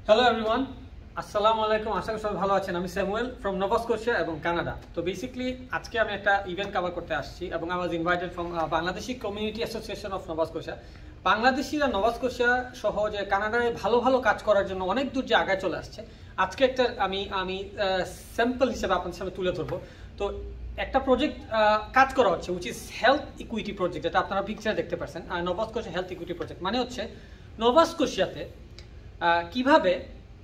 Hello everyone, আসসালামু আলাইকুম। আশা করি সবাই ভালো আছেন। আমি স্যামুয়েল ফ্রম নোভা স্কোশিয়া এবং কানাডা। তো বেসিক্যালি আজকে আমি একটা ইভেন্ট কভার করতে আসছি এবং I was invited from Bangladeshi community association of Nova Scotia. বাংলাদেশিরা নোভা স্কোশিয়া সহ যে কানাডায় ভালো ভালো কাজ করার জন্য অনেক দূর যে আগায় চলে আসছে। আজকে একটা আমি স্যাম্পল হিসেবে আপনাদের সামনে তুলে ধরবো। তো একটা প্রজেক্ট কাজ করা হচ্ছে which is health equity project, যেটা আপনারা পিকচারে দেখতে পাচ্ছেন। আর Nova Scotia health equity project মানে হচ্ছে নোভা স্কোশিয়াতে কিভাবে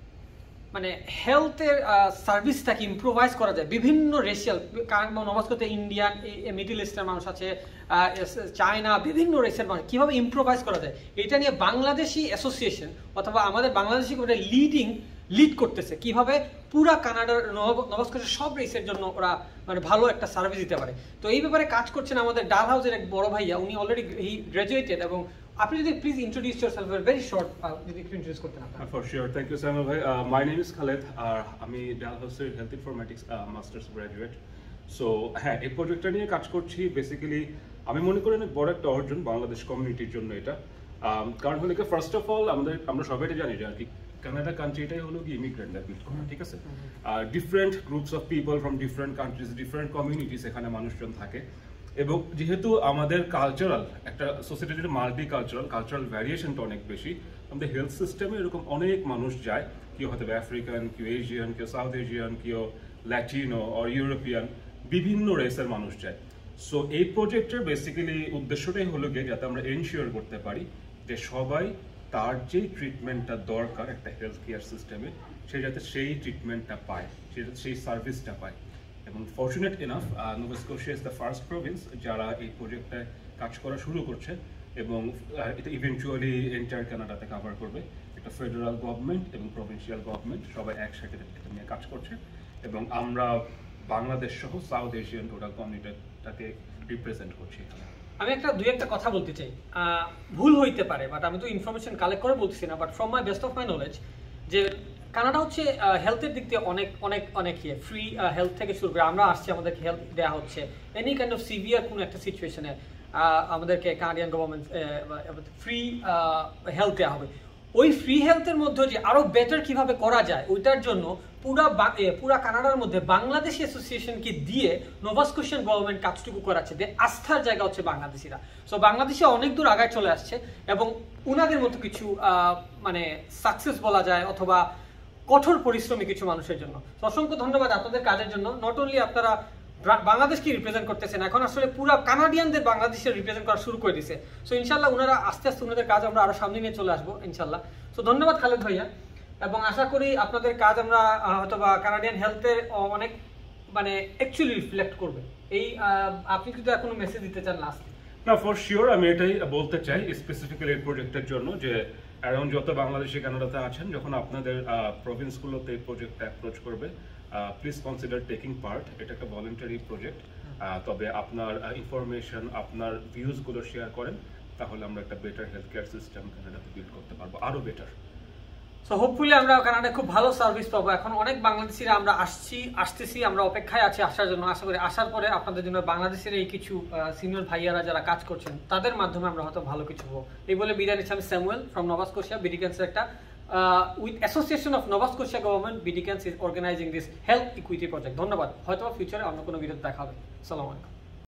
মানে হেলথের সার্ভিসটাকে ইম্প্রোভাইজ করা যায় বিভিন্ন রেশিয়াল, কারণ নোভা স্কোশিয়াতে ইন্ডিয়ান, মিডল ইস্টের মানুষ আছে, চায়না, বিভিন্ন রেসের মানুষ, কীভাবে ইম্প্রোভাইজ করা যায় এটা নিয়ে বাংলাদেশি অ্যাসোসিয়েশন অথবা আমাদের বাংলাদেশি লিড করতেছে কিভাবে পুরা কানাডার নোভা স্কোশিয়ার সব রেসের জন্য ওরা মানে ভালো একটা সার্ভিস দিতে পারে। তো এই ব্যাপারে কাজ করছেন আমাদের ডাল হাউসের এক বড় ভাইয়া, উনি অলরেডি গ্রাজুয়েটেড। এবং আপনি যদি please introduce yourself very short, যদি একটু ইন্ট্রোডিউস করতেন আপনারা। For sure, thank you Samuel bhai. My name is Khaled. আমি ডালহাউসের health informatics masters graduate. So হ্যাঁ, এই প্রজেক্টটা নিয়ে কাজ করছি। বেসিক্যালি আমি মনে করি অনেক বড় একটা অর্জন বাংলাদেশ কমিউনিটির জন্য এটা। কারণ হলো কি, ফার্স্ট অফ অল আমরা সবাই জানি যে আর কি কানাডা কান্ট্রিটাই হলো কি ইমিগ্রেন্টরা বিল্ড করা, ঠিক আছে? Different groups of people from different countries, different communities এখানে মানুষজন থাকে। এবং যেহেতু আমাদের কালচারাল একটা সোসাইটির কালচারাল ভ্যারিয়েশনটা অনেক বেশি, আমাদের হেলথ সিস্টেমে এরকম অনেক মানুষ যায়। কেউ হয়তো আফ্রিকান, কেউ এশিয়ান, কেউ সাউথ এশিয়ান, কেউ ল্যাটিনো অর ইউরোপিয়ান, বিভিন্ন রেসের মানুষ যায়। সো এই প্রজেক্টের বেসিক্যালি উদ্দেশ্যটাই হলো গিয়ে যাতে আমরা এনশিওর করতে পারি যে সবাই তার যে ট্রিটমেন্টটা দরকার একটা হেলথ কেয়ার সিস্টেমে, সে যাতে সেই ট্রিটমেন্টটা পায়, সে যাতে সেই সার্ভিসটা পায়। এবং fortunate enough Nova Scotia is the first province যারা এই প্রজেক্টটায় কাজ করা শুরু করছে এবং এটা ইভেন্চুয়ালি এন্টায়ার কানাডাতে কভার করবে। একটা ফেডারাল গভর্নমেন্ট এবং প্রভিন্সিয়াল গভর্নমেন্ট সবাই একসাথে এটা নিয়ে কাজ করছে এবং আমরা বাংলাদেশ সহ সাউথ এশিয়ান টোটাল কমিউনিটিটাকে রিপ্রেজেন্ট করছি এখানে। আমি দুই একটা কথা বলতে চাই, ভুল হইতে পারে, বাট আমি তো ইনফরমেশন কালেক্ট করে বলতেছি না, but from my best of my knowledge যে কানাডা হচ্ছে হেলথের দিক দিয়ে অনেক অনেক অনেক ফ্রি হেলথ থেকে শুরু করে আমরা আসছি, আমাদেরকে হেলথ দেওয়া হচ্ছে। এনি কাইন্ড অফ সিভিয়ার কোনো একটা সিচুয়েশনে আমাদেরকে কানাডিয়ান গভর্নমেন্ট ফ্রি হেলথ দেওয়া হবে। ওই ফ্রি হেলথের মধ্যে যে আরো বেটার কিভাবে করা যায় ওইটার জন্য পুরা কানাডার মধ্যে বাংলাদেশি অ্যাসোসিয়েশনকে দিয়ে নোভা স্কোশিয়ান গভর্নমেন্ট কাজটুকু করাচ্ছে। যে আস্থার জায়গা হচ্ছে বাংলাদেশিরা। সো বাংলাদেশে অনেক দূর আগায় চলে আসছে এবং উনাদের মতো কিছু মানে সাকসেস বলা যায় অথবা কঠোর পরিশ্রমী কিছু মানুষের জন্য। অসংখ্য ধন্যবাদ আপনাদের কাজের জন্য। নট অনলি আপনারা বাংলাদেশকে রিপ্রেজেন্ট করতেছেন, এখন আসলে পুরো কানাডিয়ানদের বাংলাদেশে রিপ্রেজেন্ট করা শুরু করে দিয়েছে। সো ইনশাল্লাহ ওনারা আস্তে আস্তে ওনাদের কাজ আমরা আরো সামনে নিয়ে চলে আসবো ইনশাল্লাহ। সো ধন্যবাদ খালেদ ভাইয়া, এবং আশা করি আপনাদের কাজ আমরা হয়তো বা কানাডিয়ান হেলথের অনেক মানে অ্যাকচুয়ালি রিফ্লেক্ট করবে। এই আপনি কিন্তু এখনো মেসেজ দিতে চান লাস্ট? না, ফর শিওর আমি এটাই বলতে চাই স্পেসিফিক্যালি এই প্রজেক্টের জন্য যে অ্যারাউন্ড যত বাংলাদেশি কানাডাতে আছেন, যখন আপনাদের প্রভিন্সগুলোতে এই প্রজেক্টটা অ্যাপ্রোচ করবে, প্লিজ কনসিডার টেকিং পার্ট। এটা একটা ভলেন্টারি প্রজেক্ট। তবে আপনার ইনফরমেশন, আপনার ভিউজগুলো শেয়ার করেন, তাহলে আমরা একটা বেটার হেলথ কেয়ার সিস্টেম কানাডাতে বিল্ড করতে পারবো, আরও বেটার। সো হোপফুলি আমরা কানাডায় খুব ভালো সার্ভিস পাবো। এখন অনেক বাংলাদেশিরা আমরা আসতেছি, আমরা অপেক্ষায় আছি আসার জন্য। আশা করি আসার পরে আপনাদের জন্য বাংলাদেশের এই কিছু সিনিয়র ভাইয়ারা যারা কাজ করছেন তাদের মাধ্যমে আমরা হয়তো ভালো কিছু হবো। এই বলে বিদায় নিচ্ছি। আমি স্যামুয়েল ফ্রম নোভা স্কোশিয়া। বিডিক্যান্সের একটা with association of Nova Scotia government, BDCans is organising this health equity project. ধন্যবাদ। হয়তো ফিউচারে অন্য কোনো ভিডিও দেখা হবে। আসসালামু আলাইকুম।